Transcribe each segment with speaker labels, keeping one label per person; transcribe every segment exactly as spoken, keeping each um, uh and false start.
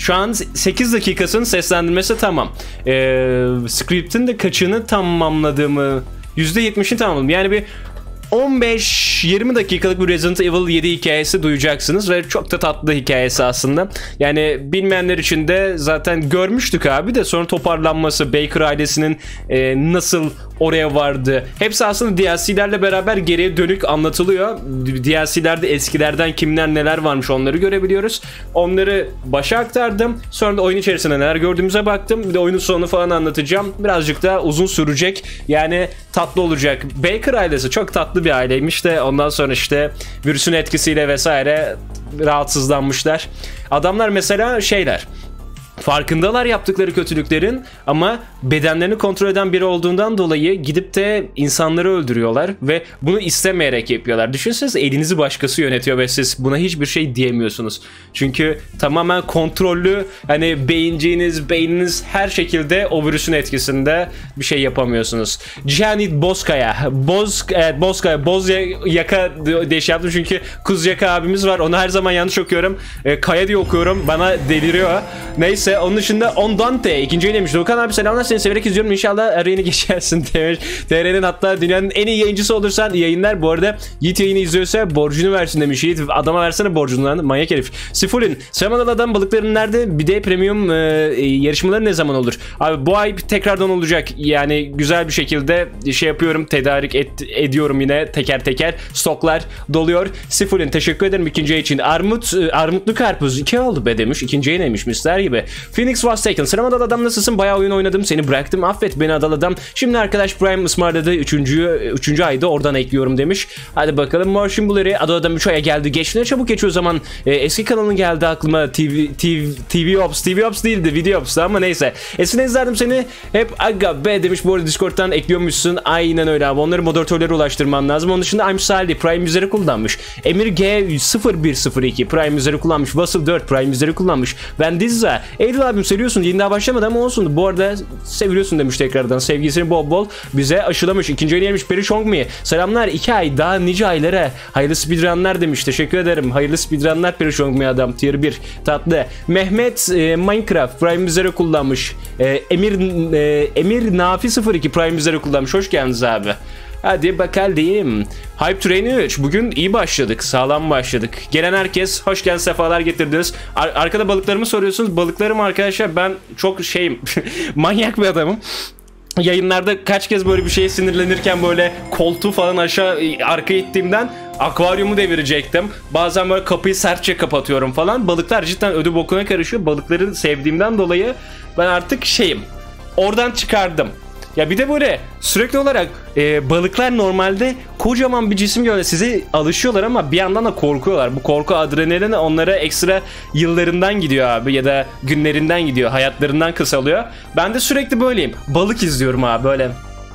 Speaker 1: Şu an sekiz dakikasının seslendirmesi tamam. Ee, script'in de kaçını tamamladığımı, yüzde yetmişini tamamladım. Yani bir on beş yirmi dakikalık bir Resident Evil yedi hikayesi duyacaksınız ve çok da tatlı hikayesi aslında. Yani bilmeyenler için de zaten görmüştük abi, de sonra toparlanması, Baker ailesinin e, nasıl oraya vardı. Hepsi aslında D L C'lerle beraber geriye dönük anlatılıyor. D L C'lerde eskilerden kimler neler varmış onları görebiliyoruz. Onları başa aktardım. Sonra da oyun içerisinde neler gördüğümüze baktım. Bir de oyunun sonunu falan anlatacağım. Birazcık da uzun sürecek. Yani tatlı olacak. Baker ailesi çok tatlı bir aileymiş de ondan sonra işte virüsün etkisiyle vesaire rahatsızlanmışlar. Adamlar mesela şeyler, farkındalar yaptıkları kötülüklerin ama bedenlerini kontrol eden biri olduğundan dolayı gidip de insanları öldürüyorlar ve bunu istemeyerek yapıyorlar. Düşünsenize, elinizi başkası yönetiyor ve siz buna hiçbir şey diyemiyorsunuz. Çünkü tamamen kontrollü, hani beyinciğiniz, beyniniz her şekilde o virüsün etkisinde bir şey yapamıyorsunuz. Cihanit Bozkaya, Boz, evet, Bozkaya, Boz Yaka diye şey yaptım çünkü Kuz Yaka abimiz var. Onu her zaman yanlış okuyorum. E, Kaya diye okuyorum. Bana deliriyor. Neyse. Onun dışında Ondante ikinci yayın demiş. Doğukan abi selamlar, seni severek izliyorum. İnşallah arayını geçersin demiş. T R'nin hatta dünyanın en iyi yayıncısı olursan iyi yayınlar. Bu arada Yiğit yayını izliyorsa borcunu versin demiş. Yiğit adama versene borcunu lan. Manyak herif. Sifulin. Selam adam, balıkların nerede? Bir de premium e, yarışmaları ne zaman olur? Abi bu ay tekrardan olacak. Yani güzel bir şekilde şey yapıyorum. Tedarik et, ediyorum yine teker teker. Stoklar doluyor. Sifulin teşekkür ederim ikinci yayın için. Armut, Armutlu Karpuz iki oldu be demiş. İkinci yayın neymiş misler gibi. Phoenix was taken. Selam Adal Adam, nasılsın? Bayağı oyun oynadım. Seni bıraktım. Affet beni Adal Adam. Şimdi arkadaş Prime ısmarladı. Üçüncü, üçüncü ayda oradan ekliyorum demiş. Hadi bakalım. Motion Blurry. Adal Adam üç aya geldi. Geç ne çabuk geçiyor o zaman. Ee, eski kanalın geldi aklıma. T V, T V, T V Ops. T V Ops değildi. Video Ops'tu ama neyse. Eskiden izlerdim seni. Hep aga be demiş. Bu arada Discord'dan ekliyormuşsun. Aynen öyle abi. Onları moderatörlere ulaştırman lazım. Onun dışında I'm Saldi. Prime üzeri kullanmış. Emir G sıfır bir sıfır iki. Prime üzeri kullanmış. Vasıl dört. Prime üzeri kullanmış. Ben Dizza. Eylül abim seviyorsun. Yeni daha başlamadı ama olsun. Bu arada seviyorsun demiş tekrardan. Sevgisini bol bol bize aşılamış. İkinci oyunu yemiş. Peri Shongmi. Selamlar. iki ay daha nice aylara. Hayırlı speedrunlar demiş. Teşekkür ederim. Hayırlı speedrunlar Peri Shongmi adam. Tier bir. Tatlı. Mehmet e, Minecraft Prime üzeri kullanmış. E, Emir e, Emir Nafi sıfır iki Prime üzeri kullanmış. Hoş geldiniz abi. Hadi bakalım. Hype Train üç. Bugün iyi başladık. Sağlam başladık. Gelen herkes hoş geldin, sefalar getirdiniz. Ar arkada balıklarımı soruyorsunuz. Balıklarım arkadaşlar, ben çok şeyim. Manyak bir adamım. Yayınlarda kaç kez böyle bir şeye sinirlenirken böyle koltuğu falan aşağı arka ittiğimden akvaryumu devirecektim. Bazen böyle kapıyı sertçe kapatıyorum falan. Balıklar cidden ödü bokuna karışıyor. Balıkları sevdiğimden dolayı ben artık şeyim. Oradan çıkardım. Ya bir de böyle sürekli olarak e, balıklar normalde kocaman bir cisim görüyor, size alışıyorlar ama bir yandan da korkuyorlar. Bu korku adrenalini onlara ekstra yıllarından gidiyor abi, ya da günlerinden gidiyor, hayatlarından kısalıyor. Ben de sürekli böyleyim. Balık izliyorum abi böyle.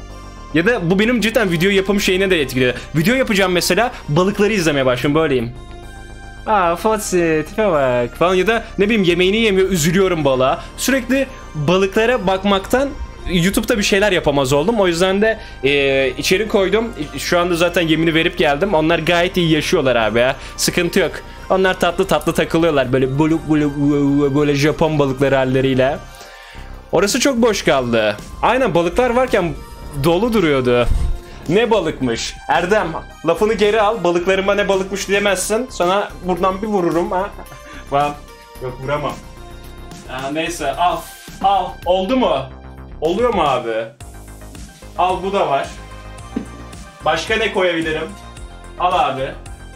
Speaker 1: Ya da bu benim cidden video yapım şeyine de etkiliyor. Video yapacağım mesela, balıkları izlemeye başlıyorum, böyleyim. Aa Fatih tipe bak falan, ya da ne bileyim yemeğini yemiyor, üzülüyorum balığa. Sürekli balıklara bakmaktan YouTube'da bir şeyler yapamaz oldum. O yüzden de e, içeri koydum. Şu anda zaten yemini verip geldim. Onlar gayet iyi yaşıyorlar abi ya. Sıkıntı yok. Onlar tatlı tatlı takılıyorlar. Böyle buluk buluk böyle Japon balıkları halleriyle. Orası çok boş kaldı. Aynen, balıklar varken dolu duruyordu. Ne balıkmış? Erdem, lafını geri al. Balıklarıma ne balıkmış diyemezsin. Sana buradan bir vururum. Ha? Falan. Yok, vuramam. Aa, neyse al. Al. Oldu mu? Oluyor mu abi? Al, bu da var. Başka ne koyabilirim? Al abi.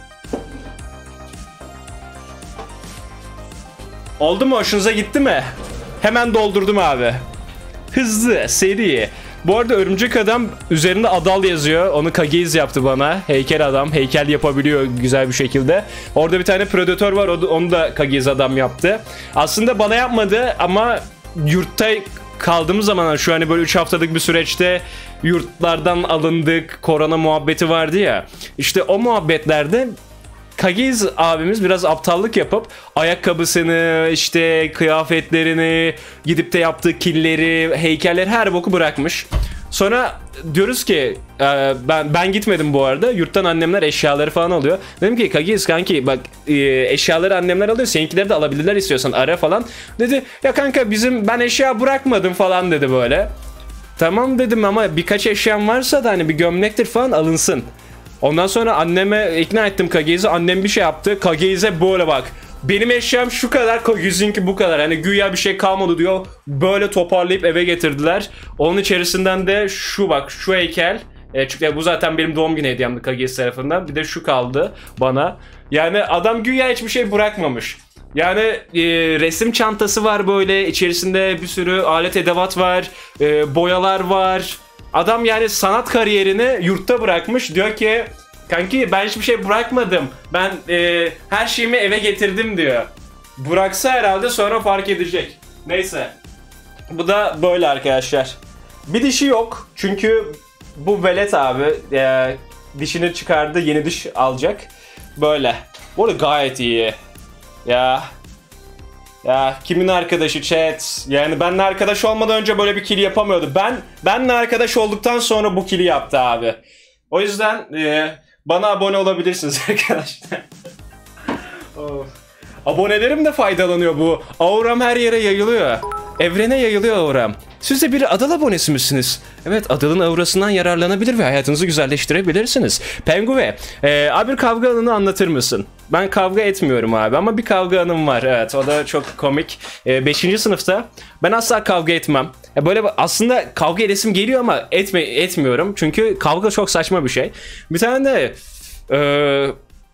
Speaker 1: Oldu mu? Hoşunuza gitti mi? Hemen doldurdum abi. Hızlı, seri. Bu arada Örümcek Adam üzerinde Adal yazıyor. Onu Kagiz yaptı bana. Heykel adam. Heykel yapabiliyor güzel bir şekilde. Orada bir tane Predator var. Onu da Kagiz adam yaptı. Aslında bana yapmadı ama yurtta kaldığımız zaman, şu hani böyle üç haftalık bir süreçte yurtlardan alındık, korona muhabbeti vardı ya. İşte o muhabbetlerde Kagiz abimiz biraz aptallık yapıp ayakkabısını, işte kıyafetlerini, gidip de yaptığı killeri, heykelleri, her boku bırakmış. Sonra diyoruz ki e, ben ben gitmedim bu arada. Yurttan annemler eşyaları falan alıyor. Dedim ki Kagiz kanki bak e, eşyaları annemler alıyor. Seninkileri de alabilirler istiyorsan ara falan. Dedi ya kanka bizim ben eşya bırakmadım falan dedi böyle. Tamam dedim ama birkaç eşyam varsa da hani bir gömlektir falan alınsın. Ondan sonra anneme ikna ettim Kagiz'i. Annem bir şey yaptı. Kagiz'e böyle bak. Benim eşyam şu kadar, Kagiz'inki bu kadar. Hani güya bir şey kalmadı diyor. Böyle toparlayıp eve getirdiler. Onun içerisinden de şu bak, şu heykel. E, çünkü bu zaten benim doğum günü hediyemdi Kagiz tarafından. Bir de şu kaldı bana. Yani adam güya hiçbir şey bırakmamış. Yani e, resim çantası var böyle. İçerisinde bir sürü alet edevat var. E, boyalar var. Adam yani sanat kariyerini yurtta bırakmış. Diyor ki kanki ben hiçbir şey bırakmadım. Ben e, her şeyimi eve getirdim diyor. Bıraksa herhalde sonra fark edecek. Neyse. Bu da böyle arkadaşlar. Bir dişi yok. Çünkü bu velet abi e, dişini çıkardı. Yeni diş alacak. Böyle. Bu arada gayet iyi. Ya. Ya kimin arkadaşı chat? Yani benimle arkadaş olmadan önce böyle bir kill yapamıyordu. Ben benimle arkadaş olduktan sonra bu kill'i yaptı abi. O yüzden e, bana abone olabilirsiniz arkadaşlar. Of. Abonelerim de faydalanıyor bu. Auram her yere yayılıyor. Evrene yayılıyor auram. Siz de bir Adal abonesi misiniz? Evet, Adal'ın aurasından yararlanabilir ve hayatınızı güzelleştirebilirsiniz. Penguve, e, abi kavga anını anlatır mısın? Ben kavga etmiyorum abi ama bir kavga anım var. Evet, o da çok komik. E, beşinci sınıfta ben asla kavga etmem. E, böyle aslında kavga edesim geliyor ama etme, etmiyorum. Çünkü kavga çok saçma bir şey. Bir tane de... E,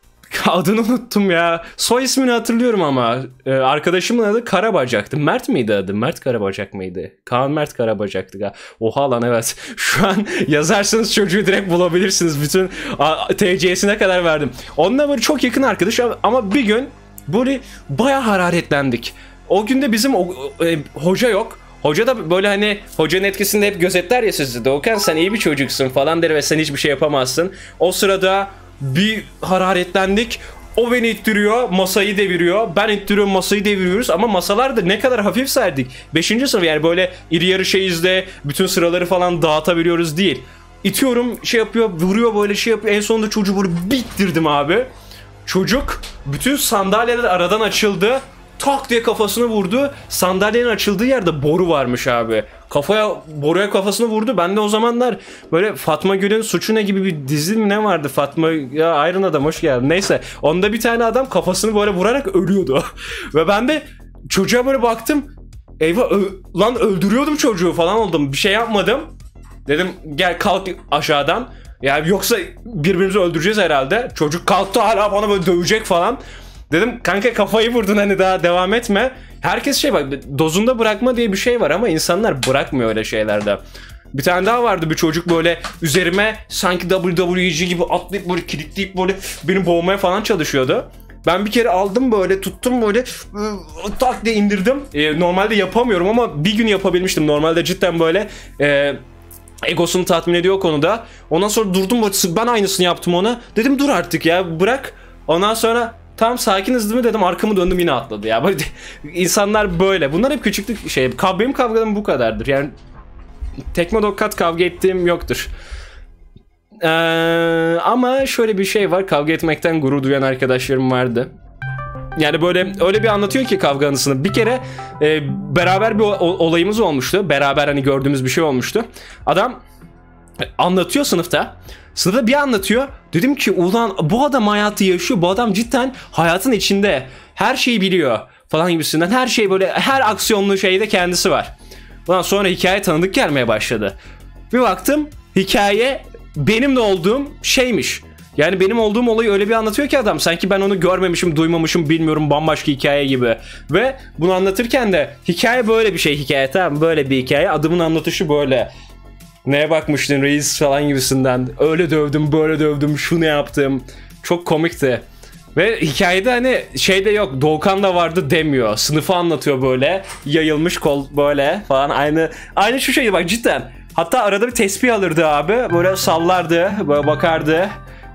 Speaker 1: adını unuttum ya. Soy ismini hatırlıyorum ama. Ee, arkadaşımın adı Karabacak'tı. Mert miydi adı? Mert Karabacak mıydı? Kaan Mert Karabacak'tı. Oha lan evet. Şu an yazarsanız çocuğu direkt bulabilirsiniz. Bütün T C'sine kadar verdim. Onunla böyle çok yakın arkadaş ama bir gün böyle bayağı hararetlendik. O günde bizim o, e, hoca yok. Hoca da böyle hani hocanın etkisinde hep gözetler ya sizi. Doğukan sen iyi bir çocuksun falan der ve sen hiçbir şey yapamazsın. O sırada bir hararetlendik. O beni ittiriyor, masayı deviriyor. Ben ittiriyorum, masayı deviriyoruz. Ama masalar da ne kadar hafif serdik. Beşinci sınıf yani böyle iri yarı şeyizde bütün sıraları falan dağıtabiliyoruz değil. İtiyorum, şey yapıyor, vuruyor böyle şey yapıyor. En sonunda çocuğu böyle bittirdim abi. Çocuk bütün sandalyeler aradan açıldı. Tak diye kafasını vurdu. Sandalyenin açıldığı yerde boru varmış abi. Kafaya, boruya kafasını vurdu. Ben de o zamanlar böyle Fatma Gül'ün Suçu Ne gibi bir dizi mi ne vardı? Fatma ya Iron Adam hoş geldin. Neyse. Onda bir tane adam kafasını böyle vurarak ölüyordu. Ve ben de çocuğa böyle baktım. Eyvah lan öldürüyordum çocuğu falan oldum. Bir şey yapmadım. Dedim gel kalk aşağıdan. Yani yoksa birbirimizi öldüreceğiz herhalde. Çocuk kalktı hala bana böyle dövecek falan. Dedim kanka kafayı vurdun hani daha devam etme. Herkes şey bak dozunda bırakma diye bir şey var ama insanlar bırakmıyor öyle şeylerde. Bir tane daha vardı bir çocuk böyle üzerime sanki W W E gibi atlayıp böyle kilitleyip böyle beni boğmaya falan çalışıyordu. Ben bir kere aldım böyle tuttum böyle tak diye indirdim. Ee, normalde yapamıyorum ama bir gün yapabilmiştim. Normalde cidden böyle e, egosunu tatmin ediyor o konuda. Ondan sonra durdum ben aynısını yaptım ona. Dedim dur artık ya bırak. Ondan sonra tam sakiniz değil mi dedim arkamı döndüm yine atladı ya. Böyle insanlar böyle. Bunlar hep küçüklük şey. Benim kavgalarım bu kadardır. Yani tekme tokat kavga ettiğim yoktur. Ee, ama şöyle bir şey var. Kavga etmekten gurur duyan arkadaşlarım vardı. Yani böyle öyle bir anlatıyor ki kavga anısını. Bir kere e, beraber bir olayımız olmuştu. Beraber hani gördüğümüz bir şey olmuştu. Adam anlatıyor sınıfta. Sınıfta bir anlatıyor. Dedim ki ulan bu adam hayatı yaşıyor. Bu adam cidden hayatın içinde. Her şeyi biliyor falan gibisinden. Her şey böyle her aksiyonlu şeyde kendisi var. Ondan sonra hikaye tanıdık gelmeye başladı. Bir baktım hikaye benim de olduğum şeymiş. Yani benim olduğum olayı öyle bir anlatıyor ki adam. Sanki ben onu görmemişim, duymamışım, bilmiyorum bambaşka hikaye gibi. Ve bunu anlatırken de hikaye böyle bir şey hikaye tamam böyle bir hikaye. Adamın anlatışı böyle. Neye bakmıştın reis falan gibisinden. Öyle dövdüm, böyle dövdüm, şunu yaptım. Çok komikti. Ve hikayede hani şey de yok. Doğukan da vardı demiyor. Sınıfı anlatıyor böyle. Yayılmış kol böyle falan. Aynı aynı şu şeydi bak cidden. Hatta arada bir tespih alırdı abi. Böyle sallardı, böyle bakardı.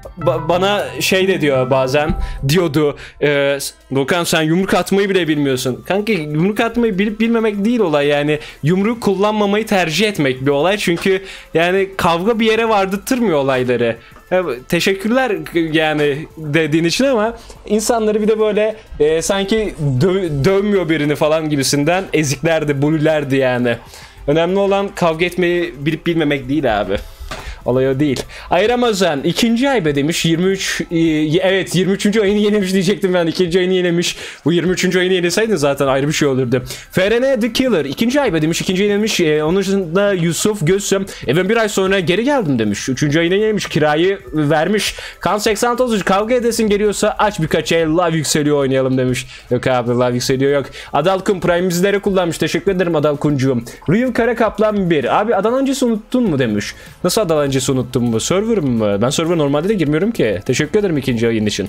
Speaker 1: ba- bana şey de diyor bazen, diyordu e, Doğukan sen yumruk atmayı bile bilmiyorsun. Kanka yumruk atmayı bilip bilmemek değil olay, yani yumruk kullanmamayı tercih etmek bir olay, çünkü yani kavga bir yere vardırtmıyor olayları. Teşekkürler yani dediğin için, ama insanları bir de böyle e, sanki dö- dövmüyor birini falan gibisinden eziklerdi, bullerdi yani. Önemli olan kavga etmeyi bilip bilmemek değil abi. Olay o değil. Ay Ramazan ikinci ay be demiş. yirmi üç e, evet yirmi üçüncü ayını yenemiş diyecektim ben. İkinci ayını yenemiş. Bu yirmi üçüncü ayını yeneseydin zaten ayrı bir şey olurdu. F R N The Killer ikinci ay be demiş. İkinci yenemiş. E, onun dışında Yusuf Gözsüm. Evet bir ay sonra geri geldim demiş. Üçüncü ayını yenemiş. Kirayı vermiş. Kan seksen altı kavga edesin geliyorsa aç birkaç el. Love yükseliyor oynayalım demiş. Yok abi love yükseliyor yok. Adalkun Prime bizlere kullanmış. Teşekkür ederim Adalkuncuğum. Real Kara Kaplan bir. Abi Adal öncesi unuttun mu demiş. Nasıl Adal öncesi unuttum mu? Server'ım mı? Ben server normalde de girmiyorum ki. Teşekkür ederim ikinci ayın için.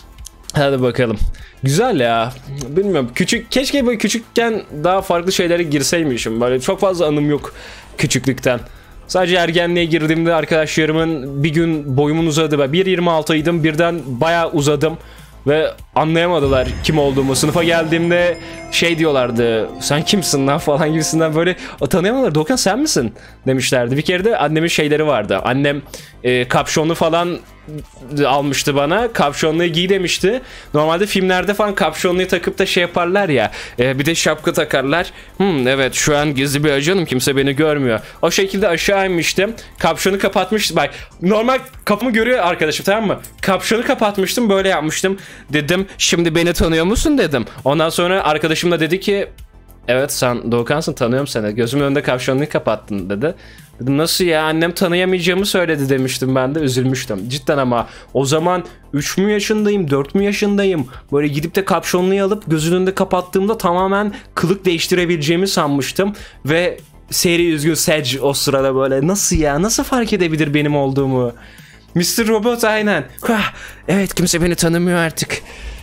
Speaker 1: Hadi bakalım. Güzel ya. Bilmiyorum. Küçük, keşke böyle küçükken daha farklı şeylere girseymişim. Böyle çok fazla anım yok küçüklükten. Sadece ergenliğe girdiğimde arkadaşlarımın bir gün boyumun uzadı. bir yirmi altıydım. Birden bayağı uzadım. Ve anlayamadılar kim olduğumu. Sınıfa geldiğimde şey diyorlardı. Sen kimsin lan falan gibisinden böyle tanıyamadılar. Doğukan sen misin demişlerdi. Bir kere de annemin şeyleri vardı. Annem e, kapşonlu falan almıştı bana. Kapşonluyu giy demişti. Normalde filmlerde falan kapşonluyu takıp da şey yaparlar ya. E, bir de şapka takarlar. Hmm, evet şu an gizli bir ajanım. Kimse beni görmüyor. O şekilde aşağı inmiştim. Kapşonu kapatmıştım. Bak normal kapımı görüyor arkadaşım, tamam mı? Kapşonu kapatmıştım. Böyle yapmıştım. Dedim şimdi beni tanıyor musun dedim. Ondan sonra arkadaşım da dedi ki evet sen Doğukan'sın, tanıyorum seni. Gözümün önünde kapşonluyu kapattın dedi. Dedim nasıl ya, annem tanıyamayacağımı söyledi demiştim, ben de üzülmüştüm. Cidden ama o zaman üç mü yaşındayım dört mü yaşındayım. Böyle gidip de kapşonluyu alıp gözünün önünde kapattığımda tamamen kılık değiştirebileceğimi sanmıştım. Ve seri üzgün Sedge o sırada böyle nasıl ya, nasıl fark edebilir benim olduğumu. mister Robot aynen. Evet kimse beni tanımıyor artık.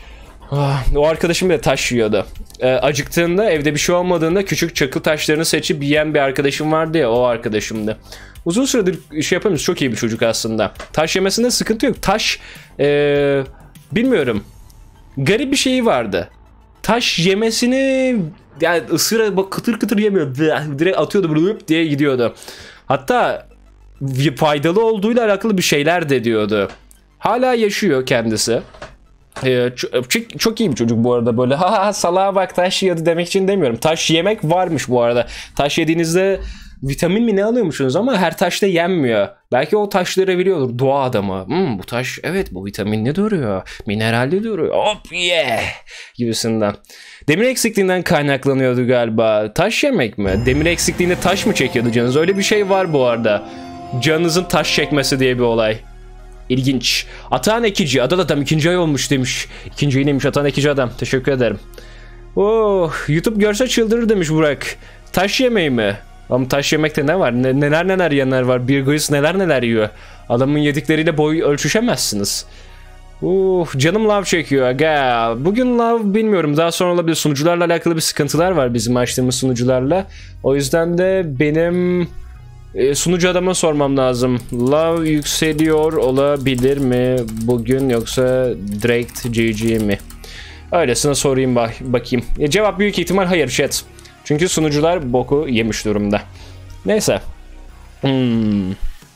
Speaker 1: O arkadaşım da taş yiyordu. Ee, acıktığında evde bir şey olmadığında küçük çakıl taşlarını seçip yiyen bir arkadaşım vardı ya, o arkadaşımdı. Uzun süredir şey yapamıyoruz. Çok iyi bir çocuk aslında. Taş yemesinde sıkıntı yok. Taş ee, bilmiyorum. Garip bir şeyi vardı. Taş yemesini yani ısıra bak kıtır kıtır yemiyor. Direkt atıyordu böyle diye gidiyordu. Hatta faydalı olduğuyla alakalı bir şeyler de diyordu. Hala yaşıyor kendisi. Ee, çok, çok iyi bir çocuk bu arada, böyle ha ha salağa bak taş yiyordu demek için demiyorum. Taş yemek varmış bu arada. Taş yediğinizde vitamin mi ne alıyormuşsunuz, ama her taşta yenmiyor. Belki o taşları biliyordur doğa adamı. Hmm, bu taş evet bu vitaminli duruyor. Mineralli duruyor. Hop yeah gibisinden. Demir eksikliğinden kaynaklanıyordu galiba. Taş yemek mi? Demir eksikliğinde taş mı çekiyordu canınız? Öyle bir şey var bu arada. Canınızın taş çekmesi diye bir olay. İlginç. Atahan Ekici. Adal adam ikinci ay olmuş demiş. İkinci ay neymiş Atahan Ekici adam. Teşekkür ederim. Oh, YouTube görse çıldırır demiş Burak. Taş yemeği mi? Ama taş yemekte ne var? Ne, neler neler yiyenler var. Bir Guis neler neler yiyor. Adamın yedikleriyle boy ölçüşemezsiniz. Uh, canım lav çekiyor. Aga. Bugün lav bilmiyorum. Daha sonra olabilir. Sunucularla alakalı bir sıkıntılar var bizim açtığımız sunucularla. O yüzden de benim e, sunucu adama sormam lazım. Lav yükseliyor olabilir mi bugün, yoksa direkt G G mi? Öylesine sorayım bak bakayım. E, cevap büyük ihtimal hayır chat. Çünkü sunucular boku yemiş durumda. Neyse. Hmm.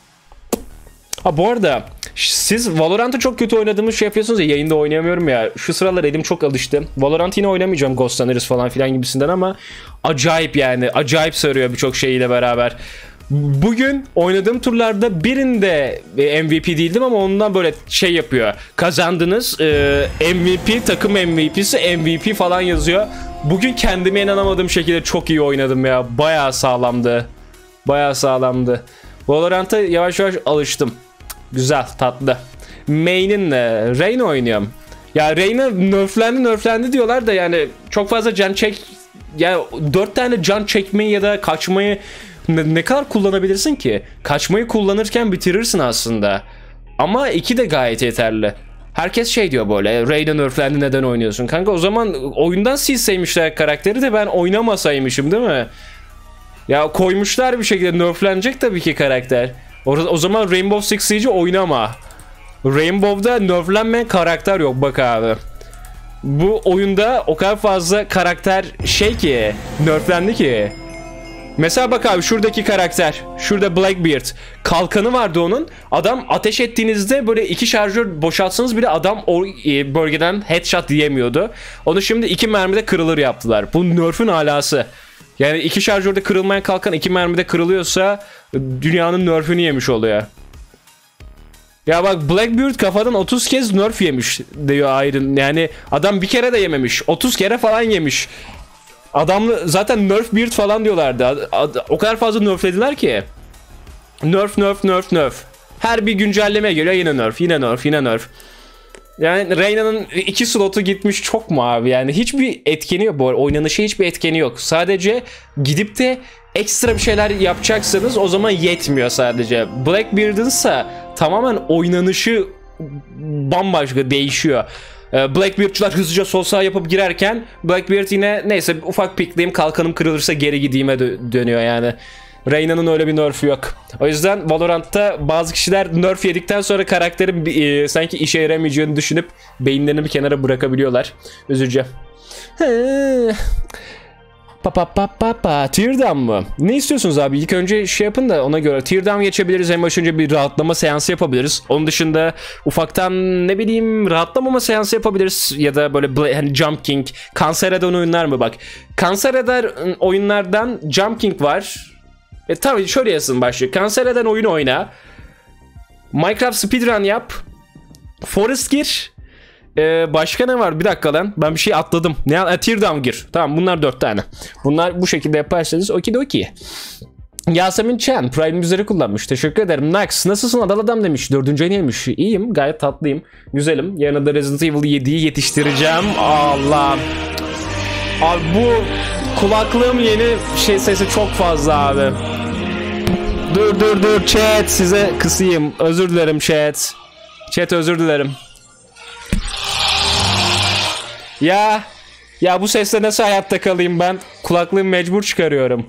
Speaker 1: Ha bu arada siz Valorant'ı çok kötü oynadığımız şey yapıyorsunuz ya, yayında oynayamıyorum ya. Şu sıralar elim çok alıştı. Valorant yine oynamayacağım, Ghostlanırız falan filan gibisinden, ama acayip yani acayip sarıyor birçok şeyiyle beraber. Bugün oynadığım turlarda birinde M V P değildim ama ondan böyle şey yapıyor. Kazandınız ee, M V P, takım M V P'si M V P falan yazıyor. Bugün kendime inanamadığım şekilde çok iyi oynadım ya. Bayağı sağlamdı. Bayağı sağlamdı. Valorant'a yavaş yavaş alıştım. Güzel, tatlı. Main'in ne? Reyna oynuyorum. Ya Reyna nerflendi nerflendi diyorlar da yani çok fazla can çek... Yani dört tane can çekmeyi ya da kaçmayı ne, ne kadar kullanabilirsin ki? Kaçmayı kullanırken bitirirsin aslında. Ama iki de gayet yeterli. Herkes şey diyor böyle, Reyna nerflendi neden oynuyorsun? Kanka o zaman oyundan silseymişler karakteri de ben oynamasaymışım değil mi? Ya koymuşlar bir şekilde, nerflenecek tabii ki karakter. O, o zaman Rainbow Six Siege'i oynama. Rainbow'da nerflenmeyen karakter yok bak abi. Bu oyunda o kadar fazla karakter şey ki, nerflendi ki. Mesela bak abi şuradaki karakter. Şurada Blackbeard. Kalkanı vardı onun. Adam ateş ettiğinizde böyle iki şarjör boşaltsanız bile adam o bölgeden headshot diyemiyordu. Onu şimdi iki mermide kırılır yaptılar. Bu nerf'ün alası. Yani iki şarjörde kırılmayan kalkan iki mermide kırılıyorsa dünyanın nerf'ünü yemiş oluyor. Ya bak Blackbeard kafadan otuz kez nerf yemiş diyor Iron. Yani adam bir kere de yememiş. otuz kere falan yemiş. Adamlı zaten nerf beard falan diyorlardı. Ad, ad, o kadar fazla nerflediler ki. Nerf nerf nerf nerf. Her bir güncelleme geliyor yine nerf, yine nerf, yine nerf. Yani Reyna'nın iki slotu gitmiş çok mu abi? Yani hiçbir etkeni yok bu arada. Oynanışı hiçbir etkeni yok. Sadece gidip de ekstra bir şeyler yapacaksanız o zaman yetmiyor sadece. Blackbeard'ınsa tamamen oynanışı bambaşka değişiyor. Blackbeard'çılar hızlıca sol sağ yapıp girerken Blackbeard yine neyse ufak pikleyeyim kalkanım kırılırsa geri gideyime dö- dönüyor yani. Reyna'nın öyle bir nerf'ü yok. O yüzden Valorant'ta bazı kişiler nerf yedikten sonra karakterin e, sanki işe yaramayacağını düşünüp beyinlerini bir kenara bırakabiliyorlar. Üzücü. Pa pa pa pa pa. Teardown mı? Ne istiyorsunuz abi? İlk önce şey yapın da ona göre Teardown geçebiliriz. En başınca bir rahatlama seansı yapabiliriz. Onun dışında ufaktan ne bileyim rahatlamama seansı yapabiliriz. Ya da böyle hani Jump King, kanser eden oyunlar mı bak. Kanser eden oyunlardan Jump King var. E tabii şöyle yazın başlık. Kanser eden oyun oyna. Minecraft speedrun yap. Forest gir. Ee, başka ne var? Bir dakika lan. Ben bir şey atladım. Ne? E, Teardown gir. Tamam bunlar dört tane. Bunlar bu şekilde yaparsanız okidoki. Yasemin Chen Prime üzeri kullanmış. Teşekkür ederim. Nax nasılsın Adal Adam demiş. Dördüncü ayın yemiş. İyiyim. Gayet tatlıyım. Güzelim. Yarın da Resident Evil yediyi yetiştireceğim. Allah. Abi bu kulaklığım yeni şey sesi çok fazla abi. Dur dur dur chat size kısayım. Özür dilerim chat. Chat özür dilerim. Ya ya bu sesle nasıl hayatta kalayım ben? Kulaklığımı mecbur çıkarıyorum.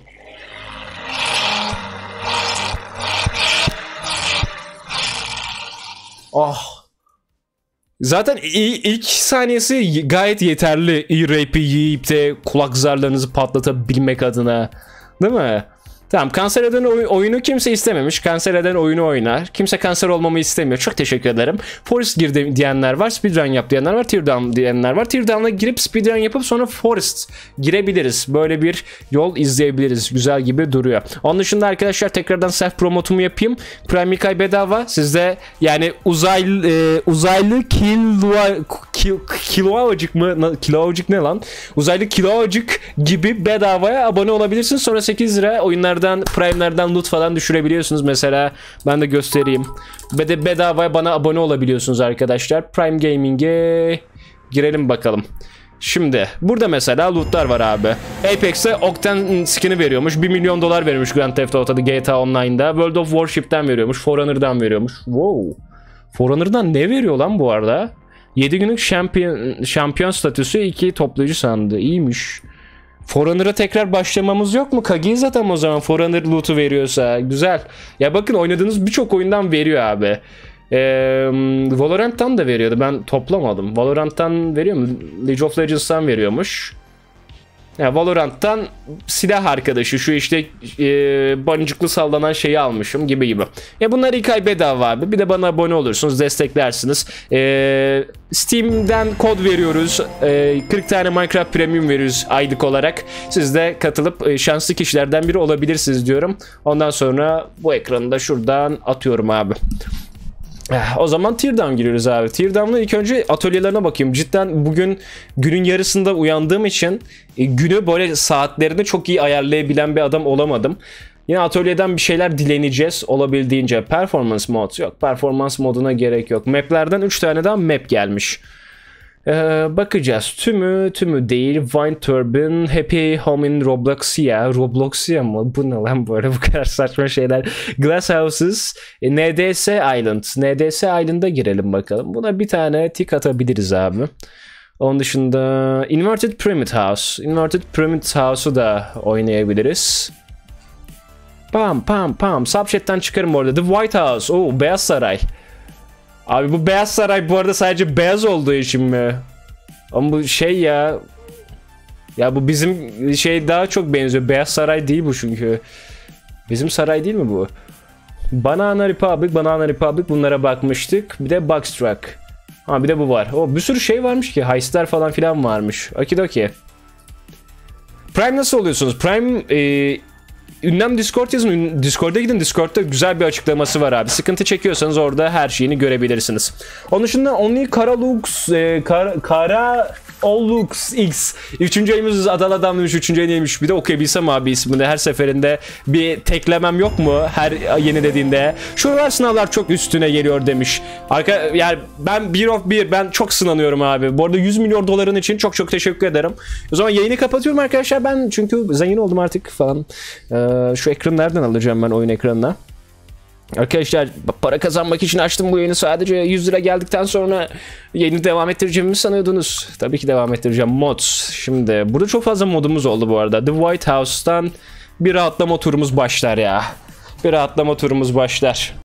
Speaker 1: Oh. Zaten ilk saniyesi gayet yeterli E-Rap'i yiyip de kulak zarlarınızı patlatabilmek adına. Değil mi? Tamam, kanser eden oy oyunu kimse istememiş. Kanser eden oyunu oynar. Kimse kanser olmamı istemiyor. Çok teşekkür ederim. Forest gir diyenler var. Speedrun yap diyenler var. Teardown diyenler var. Teardown'a girip speedrun yapıp sonra Forest girebiliriz. Böyle bir yol izleyebiliriz. Güzel gibi duruyor. Onun dışında arkadaşlar tekrardan self promotumu yapayım. Prime ilk ay bedava. Sizde yani uzaylı e, uzaylı kilo kil, kiloacık mı? Kiloacık ne lan? Uzaylı kiloacık gibi bedavaya abone olabilirsiniz. Sonra sekiz lira oyunlar Prime'lerden loot falan düşürebiliyorsunuz. Mesela ben de göstereyim. Bede bedavaya bana abone olabiliyorsunuz arkadaşlar. Prime Gaming'e girelim bakalım. Şimdi burada mesela lootlar var abi. Apex'e Octane skin'i veriyormuş. bir milyon dolar vermiş Grand Theft Auto'da G T A Online'da. World of Warship'ten veriyormuş. For Honor'dan veriyormuş. Wow. For Honor'dan ne veriyor lan bu arada? yedi günlük şampiyon, şampiyon statüsü, iki toplayıcı sandığı. İyiymiş. For Honor'a tekrar başlamamız yok mu? Kagi'yi zaten o zaman For Honor loot'u veriyorsa. Güzel. Ya bakın oynadığınız birçok oyundan veriyor abi. Ee, Valorant'tan da veriyordu. Ben toplamadım. Valorant'tan veriyor mu? League of Legends'tan veriyormuş. Ya Valorant'tan silah arkadaşı şu işte e, boncuklu sallanan şeyi almışım gibi gibi. Ya bunlar ilk ay bedava abi. Bir de bana abone olursunuz, desteklersiniz. E, Steam'den kod veriyoruz. E, kırk tane Minecraft Premium veriyoruz aylık olarak. Siz de katılıp e, şanslı kişilerden biri olabilirsiniz diyorum. Ondan sonra bu ekranı da şuradan atıyorum abi. O zaman Teardown giriyoruz abi. Teardown'la ilk önce atölyelerine bakayım. Cidden bugün günün yarısında uyandığım için e, günü böyle saatlerini çok iyi ayarlayabilen bir adam olamadım. Yine atölyeden bir şeyler dileneceğiz olabildiğince. Performance mod yok. Performans moduna gerek yok. Map'lerden üç tane daha map gelmiş. Ee, bakacağız. Tümü tümü değil. Vine Turbine, Happy Home in Robloxia. Robloxia mı? Bu ne lan böyle bu kadar saçma şeyler. Glass Houses, N D S Island. N D S Island'a girelim bakalım. Buna bir tane tik atabiliriz abi. Onun dışında Inverted Pyramid House. Inverted Pyramid House'u da oynayabiliriz. Pam pam pam. Subchat'ten çıkarım orada. The White House. Oo, Beyaz Saray. Abi bu Beyaz Saray bu arada sadece beyaz olduğu için mi? Ama bu şey ya. Ya bu bizim şey daha çok benziyor. Beyaz Saray değil bu çünkü. Bizim saray değil mi bu? Banana Republic, Banana Republic bunlara bakmıştık. Bir de Boxtruck. Ha bir de bu var. O bir sürü şey varmış ki. Heistler falan filan varmış. Okidoki. Prime nasıl oluyorsunuz? Prime e, ünlem Discord yazın. Discord'a gidin. Discord'da güzel bir açıklaması var abi. Sıkıntı çekiyorsanız orada her şeyini görebilirsiniz. Onun dışında Only Karalux e, Kar, Kara Olux X. Üçüncü ayımız Adal Adam demiş. Üçüncü ayı neymiş? Bir de okuyabilsem abi ismini. Her seferinde bir teklemem yok mu? Her yeni dediğinde. Şuralar sınavlar çok üstüne geliyor demiş. Arka, yani ben bir of bir ben çok sınanıyorum abi. Bu arada yüz milyon doların için çok çok teşekkür ederim. O zaman yayını kapatıyorum arkadaşlar. Ben çünkü zengin oldum artık falan. Ee, şu ekranı nereden alacağım ben oyun ekranına? Arkadaşlar para kazanmak için açtım bu yayını, sadece yüz lira geldikten sonra yayını devam ettireceğimi sanıyordunuz. Tabii ki devam ettireceğim. Mods. Şimdi burada çok fazla modumuz oldu bu arada. The White House'tan bir rahatlama turumuz başlar ya. Bir rahatlama turumuz başlar.